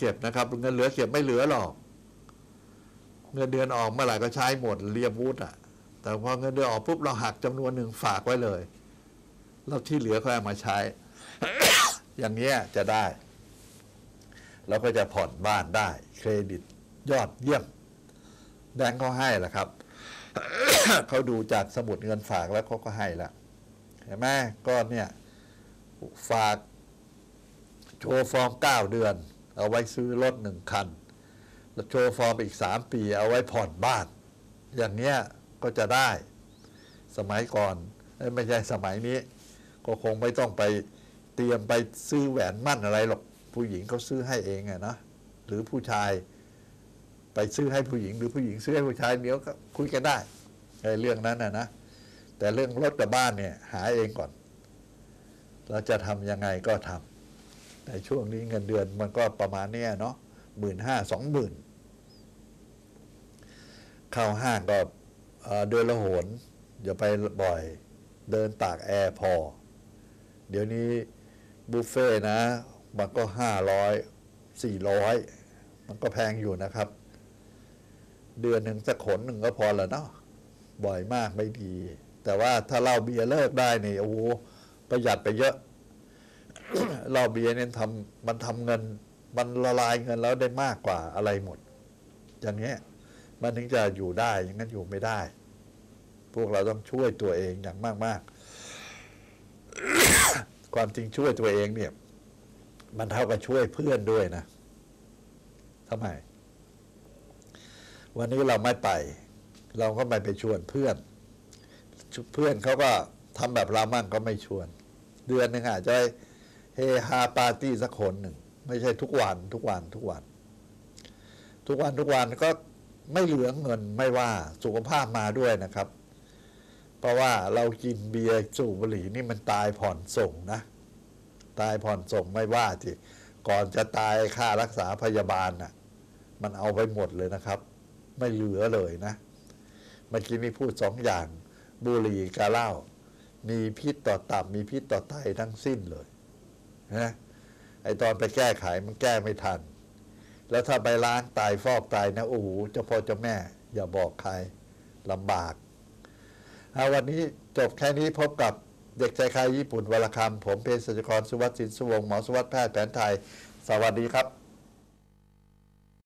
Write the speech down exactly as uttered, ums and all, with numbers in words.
เก็บนะครับเงินเหลือเก็บไม่เหลือหรอกเงินเดือนออกเมื่อไหร่ก็ใช้หมดเรียบวุฒิอ่ะแต่พอเงินเดือนออกปุ๊บเราหักจำนวนหนึ่งฝากไว้เลยแล้วที่เหลือก็เอามาใช้ อย่างเงี้ยจะได้เราก็จะผ่อนบ้านได้เครดิตยอดเยี่ยมแบงก์เขาให้แหละครับ เขาดูจากสมุดเงินฝากแล้วเขาก็ให้แล้วเห็นไหมก็เนี่ยฝากโชว์ฟอร์มเก้าเดือนเอาไว้ซื้อรถหนึ่งคันแล้วโชว์ฟอร์มอีกสามปีเอาไว้ผ่อนบ้านอย่างเนี้ยก็จะได้สมัยก่อนไม่ใช่สมัยนี้ก็คงไม่ต้องไปเตรียมไปซื้อแหวนมั่นอะไรหรอกผู้หญิงเขาซื้อให้เองอะนะหรือผู้ชายไปซื้อให้ผู้หญิงหรือผู้หญิงซื้อให้ผู้ชายเดี๋ยวก็คุยกันได้ในเรื่องนั้นนะนะแต่เรื่องรถกับบ้านเนี่ยหาเองก่อนเราจะทำยังไงก็ทำในช่วงนี้เงินเดือนมันก็ประมาณเนี้ยเนาะหมื่นห้าสองหมื่นเข้าห้างก็เดือนละหนอย่าไปบ่อยเดินตากแอร์พอเดี๋ยวนี้บุฟเฟ่นะมันก็ห้าร้อยสี่ร้อยมันก็แพงอยู่นะครับเดือนหนึ่งสักขนหนึ่งก็พอแล้วเนาะบ่อยมากไม่ดีแต่ว่าถ้าเหล้าเบียร์เลิกได้นี่โอ้โหประหยัดไปเยอะ เหล้าเบียร์เนี่ยทำมันทำเงินมันละลายเงินแล้วได้มากกว่าอะไรหมดอย่างเงี้ยมันถึงจะอยู่ได้อย่างนั้นอยู่ไม่ได้พวกเราต้องช่วยตัวเองอย่างมากๆ ความจริงช่วยตัวเองเนี่ยมันเท่ากับช่วยเพื่อนด้วยนะทำไมวันนี้เราไม่ไปเราก็ไม่ไปชวนเพื่อนเพื่อนเขาก็ทำแบบเรามั่งก็ไม่ชวนเดือนหนึ่งอาจจะเฮฮาปาร์ตี้สักคนหนึ่งไม่ใช่ทุกวันทุกวันทุกวันทุกวันทุกวันก็ไม่เหลือเงินไม่ว่าสุขภาพมาด้วยนะครับเพราะว่าเรากินเบียร์สูบบุหรี่นี่มันตายผ่อนส่งนะตายผ่อนส่งไม่ว่าที่ก่อนจะตายค่ารักษาพยาบาลน่ะมันเอาไปหมดเลยนะครับไม่เหลือเลยนะเมื่อกี้นี่พูดสองอย่างบุหรี่กับเหล้ามีพิษต่อตับมีพิษต่อไตทั้งสิ้นเลยนะไอตอนไปแก้ไขมันแก้ไม่ทันแล้วถ้าไปล้างตายฟอกตายนะโอ้โหเจ้าพ่อเจ้าแม่อย่าบอกใครลำบากเอาวันนี้จบแค่นี้พบกับเด็กใจใครญี่ปุ่นวรรณคำผมเภสัชกรสุวัสดิ์สินสุวงศ์หมอสุวัสดิ์แพทย์แผนไทยสวัสดีครับ